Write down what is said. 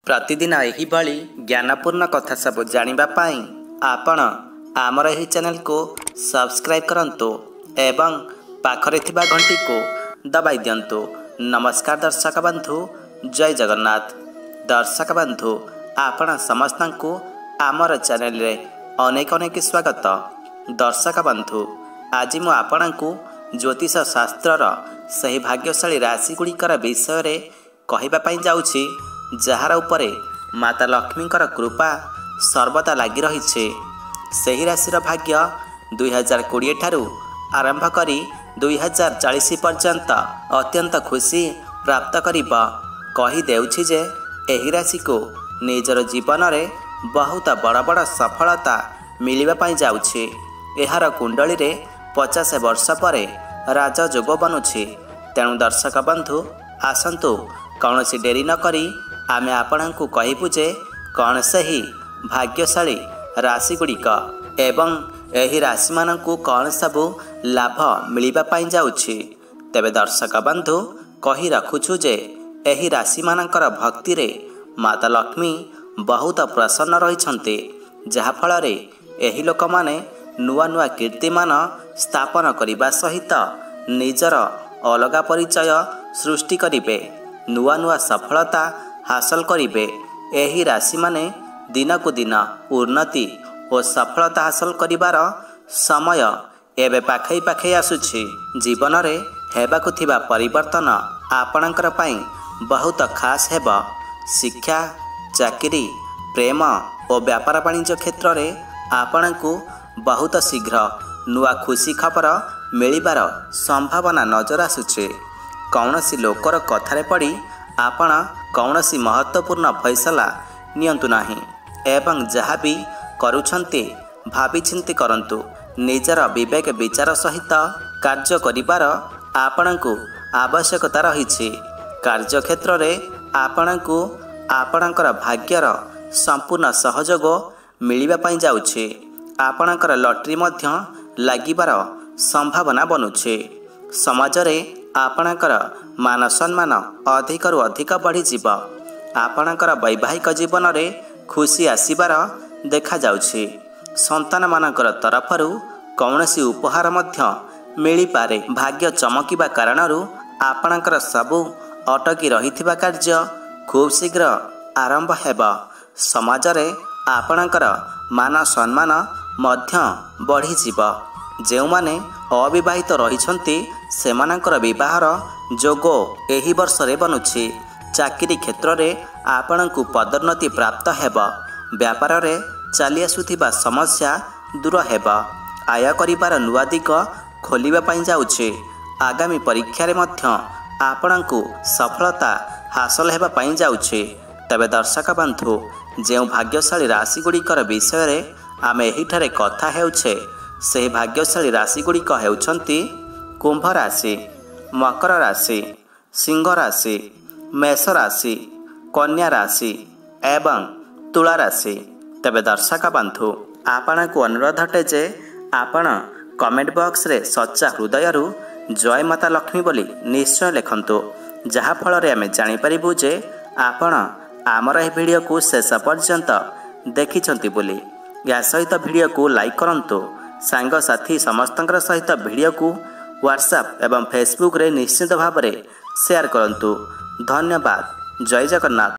प्रतिदिन यही भली ज्ञानपूर्ण कथा सब जानिबा पाई आपण आमर यही चैनल को सब्सक्राइब करंतु एवं पाखरे थिबा घंटी को दबाई दियंतु। नमस्कार दर्शक बंधु, जय जगन्नाथ। दर्शक बंधु, आपण समस्त को आमर चैनल रे अनेक अनेक स्वागत। दर्शक बंधु, आज मु आपण को ज्योतिष शास्त्रर सही भाग्यशाली राशि गुड़िकर विषय रे कहिबा पाई जाउछि, जार उपरे माता लक्ष्मींकर कृपा सर्वदा लगी रही। सही राशिर भाग्य 2020 ठारू आरंभ करी 2040 पर्यंत अत्यंत खुशी प्राप्त करिब। कही देउछि जे एही राशि को निजर जीवन रे बहुत बड़ बड़ सफलता मिलिबा पाई जाउछि। एहार कुंडली रे 50 वर्ष परे राजयोग बनुछि। तेणु दर्शक बंधु, आसंतु कौनसी डेरी न करी आमे आपणଙ୍କୁ कहबु जे कौन सही भाग्यशाली राशि गुड़िक एवं एही राशि मानंकु कौन सबु लाभ मिलिबा पाई जाउछि। तेबे दर्शक बंधु, कही रखुछु जे एही राशि मानंकर भक्ति रे माता लक्ष्मी बहुत प्रसन्न रहिछन्ते, जहा फल रे एही लोक माने नुआ नुआ कीर्तिमान स्थापन करिबा सहित निजर अलगा परिचय सृष्टि करिबे, नुआ नुआ सफलता हासिल करिबे। एही राशि माने दिन को दिन उन्नति और सफलता हासिल करिबार समय एबे पाखई पाखई आसुछि। जीवन रे हेबाकु थिबा परिवर्तन आपणकर पाई बहुत खास हेब। शिक्षा, चाकरी, प्रेम और व्यापार वाणिज्य क्षेत्र रे आपणଙ୍କୁ बहुत शीघ्र नुआ खुशी खबर मिलिबार संभावना नजर आसुछि। कौनसी लोकर कथारे पड़ी आपण कौनसी महत्वपूर्ण फैसला नियंतु नाही एवं जहाँ भी करुछन्ते भावी चिंती करंतु। निजर विवेक विचार सहित कार्य करिबार आपणଙ୍କୁ आवश्यकता रहिछि। कार्य क्षेत्र रे आपणଙ୍କୁ आपणकर भाग्यर संपूर्ण सहयोग मिलिबा पाई जाउछि। आपणकर लॉटरी मध्य लागिबार संभावना बनुछि। समाज रे आपणकर मान सम्मान अधिक रु अधिक बढ़ी जीव। आपणकर वैवाहिक जीवन रे खुशी आसीबार देखा जाउछि। संतान मानकर तरफरु कौनसी उपहार मध्य मिली पारे। भाग्य चमकिबा कारणरु आपणकर सबु अटकी रहिथिबा कार्य खूब शीघ्र आरंभ हेब। समाज रे आपणकर मान सम्मान मध्य बढ़ी जीव। जेउ माने अविवाहित रहिछन्ति सेमानकर विवाहर जोगो एही वर्ष रे बनुछि। चाकरी क्षेत्र रे आपणଙ୍କୁ पदोन्नति प्राप्त हेब। व्यापार रे चली आसुथिबा समस्या दूर हेब। आय करिबार नुआ दिग खोलिबा पाई जाउछि। आगामी परीक्षा रे मध्य आपणଙ୍କୁ सफलता हासिल हेबा पाई जाउछि। तबे दर्शक बंधु, जेउ भाग्यशाली राशि गुड़िकर विषय रे आमे एहिठारे कथा हेउछे, से भाग्यशाली राशि गुड़िक हेउछन्ति कुंभ राशि, मकर राशि, सिंह राशि, मेष राशि, कन्या राशि एवं तुला राशि। तबे दर्शक बंधु, आपण को अनुरोध अटे जे आपण कमेंट बॉक्स रे सच्चा हृदयरु जय माता लक्ष्मी बोली निश्चय लिखंतु, जहा फल रे आमे जानि परिबु जे आपण आमर ए वीडियो को शेष पर्यंत देखिछन्ति बोली। या सहित वीडियो को लाइक करंतु। सांग साथी समस्तंकर सहित वीडियो को व्हाट्सएप एवं फेसबुक रे निश्चित भाव में शेयर करंतु। धन्यवाद। जय जगन्नाथ।